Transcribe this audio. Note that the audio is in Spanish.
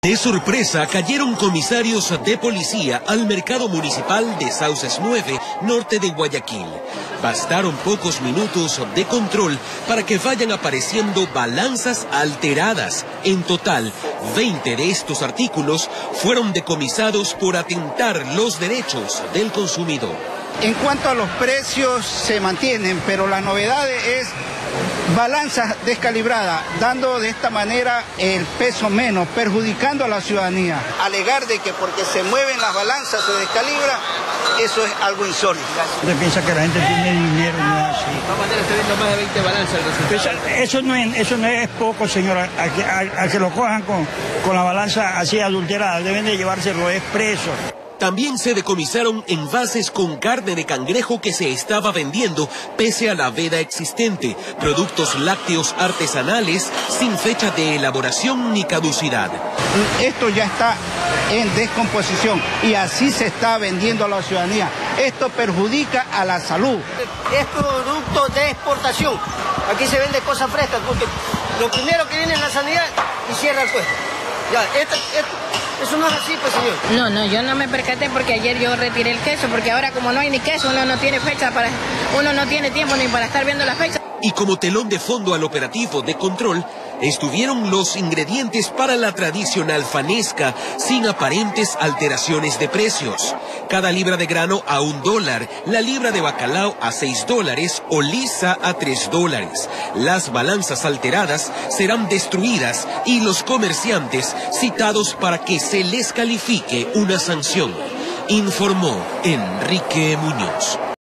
De sorpresa, cayeron comisarios de policía al mercado municipal de Sauces 9, norte de Guayaquil. Bastaron pocos minutos de control para que vayan apareciendo balanzas alteradas. En total, 20 de estos artículos fueron decomisados por atentar los derechos del consumidor. En cuanto a los precios, se mantienen, pero la novedad es balanzas descalibradas, dando de esta manera el peso menos, perjudicando a la ciudadanía. Alegar de que porque se mueven las balanzas se descalibra, eso es algo insólito. Usted piensa que la gente tiene dinero, no es así. De todas maneras, usted viendo más de 20 balanzas. Eso no es poco, señora. A que lo cojan con la balanza así adulterada, deben de llevárselo expreso. También se decomisaron envases con carne de cangrejo que se estaba vendiendo pese a la veda existente, productos lácteos artesanales sin fecha de elaboración ni caducidad. Esto ya está en descomposición y así se está vendiendo a la ciudadanía. Esto perjudica a la salud. Es producto de exportación. Aquí se vende cosas frescas porque lo primero que viene es la sanidad y cierra el puesto. Ya, eso no es así, pues, señor. No, yo no me percaté porque ayer yo retiré el queso, porque ahora como no hay ni queso, uno no tiene fecha uno no tiene tiempo ni para estar viendo la fecha. Y como telón de fondo al operativo de control, estuvieron los ingredientes para la tradicional fanesca, sin aparentes alteraciones de precios. Cada libra de grano a $1, la libra de bacalao a $6 o lisa a $3. Las balanzas alteradas serán destruidas y los comerciantes citados para que se les califique una sanción, informó Enrique Muñoz.